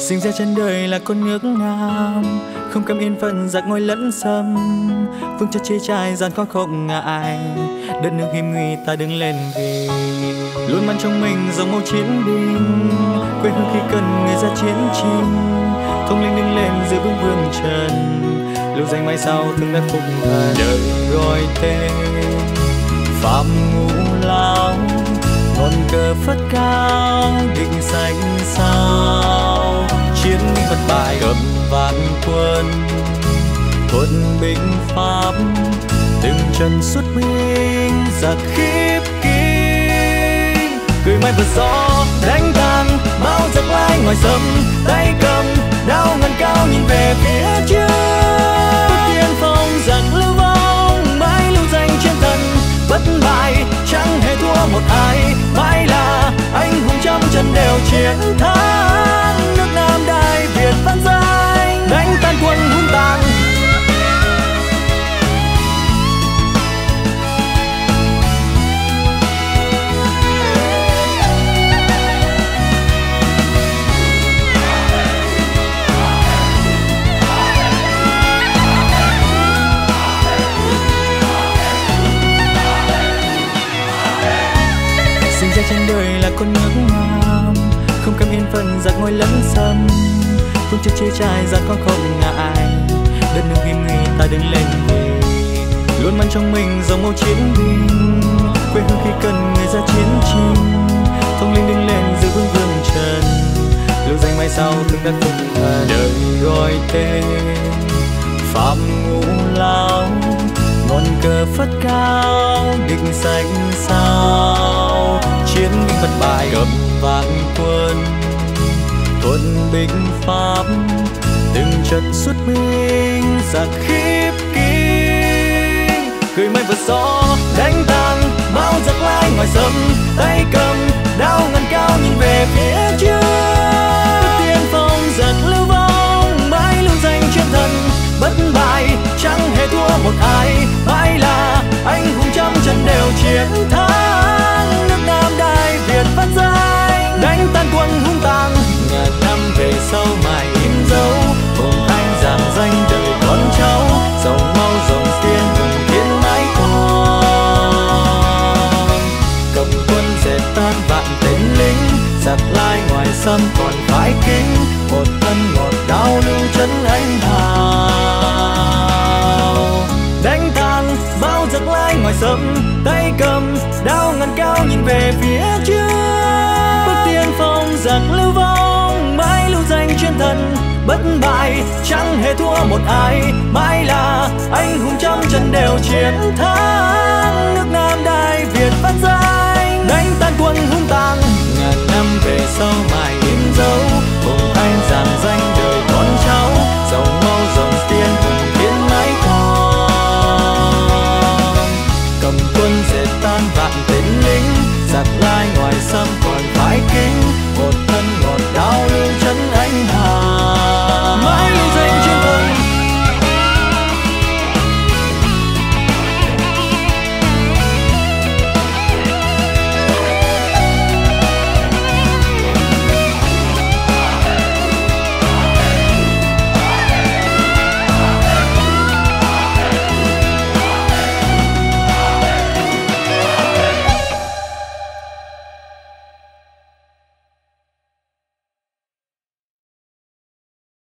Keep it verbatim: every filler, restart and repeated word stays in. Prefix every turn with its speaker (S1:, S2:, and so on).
S1: Sinh ra trên đời là con nước Nam, không cam yên phận giặc ngôi lẫn xâm. Vương cho chia trai gian khó không ngại, đất nước hiểm nguy ta đứng lên vì. Luôn mang trong mình dòng máu chiến binh, quê hương khi cần người ra chiến trình. Thông linh đứng lên giữ vững vương trần, lưu danh mai sau thương đất phục thần. Đời gọi tên phạm ngũ lão, ngọn cờ phất cao định xanh sao. Chiến binh bất bại cầm vạn quân, quân binh pháp từng trận xuất binh giặc khiếp kinh. Cười mai vượt gió đánh tan bao giặc lai ngoài sông, tay cầm đao ngân cao nhìn về phía trước. Bước tiên phong giặc lưu vong, mãi lưu danh chiến thần bất bại, chẳng hề thua một ai. Mãi là anh hùng trăm trận đều chiến thắng, nước Nam Đại Việt vang danh đánh tan quân hung tàn. Trên đời là con nước Nam, không cam yên phận giặc ngôi lẫn xâm. Phương chưa chia trai gian khó không ngại, đất nước hiểm nguy ta đứng lên vì. Luôn mang trong mình dòng máu chiến binh, quê hương khi cần người ra chiến trình. Thông linh đứng lên giữ vững vương trần, lưu danh mai sau thương đất phục thần. Đời gọi tên phạm ngũ lão, ngọn cờ phất cao định xanh sao. Chiến binh bất bại cầm vạn quân, quân binh pháp từng trận xuất binh giặc khiếp kinh. Cười mai vượt gió đánh tan bao giặc lai ngoài sông, tay cầm đao ngân cao nhìn về phía trước. Bước tiên phong giặc lưu vong, mãi lưu danh chiến thần bất bại, chẳng hề thua một ai. Mãi là anh hùng trăm trận đều chiến thắng, nước Nam Đại Việt vang danh đánh tan quân hung tàn. Ngàn năm về sau mãi in dấu, hùng anh giảng danh đời con cháu. Dòng máu dòng tiên hùng thiên mãi còn, cầm quân dệt tan vạn tên lính. Giặc lai ngoài xâm còn phải kính, một thân một đao lưu chân anh hào. Đánh tan bao giặc lai ngoài sông, tay cầm đao ngân cao nhìn về phía trước. Bước tiên phong giặc lưu vong, mãi lưu danh chiến thần bất bại, chẳng hề thua một ai. Mãi là anh hùng trăm trận đều chiến thắng, nước Nam Đại Việt vang danh đánh tan quân hung tàn. Ngàn năm về sau mãi